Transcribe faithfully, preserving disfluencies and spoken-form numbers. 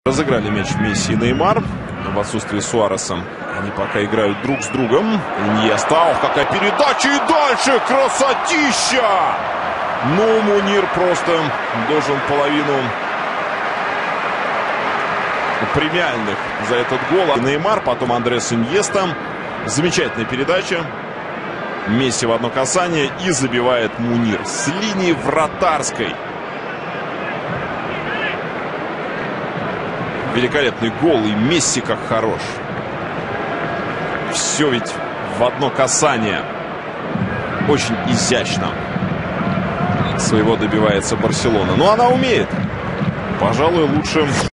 Разыграли мяч Месси и Неймар в отсутствие Суареса. Они пока играют друг с другом. Иньеста, ох, какая передача, и дальше красотища! Ну, Мунир просто должен половину премиальных за этот гол. Неймар, потом Андрес Иньеста. Замечательная передача. Месси в одно касание и забивает Мунир с линии вратарской. Великолепный гол, и Месси как хорош. Все ведь в одно касание. Очень изящно своего добивается Барселона. Но она умеет. Пожалуй, лучше...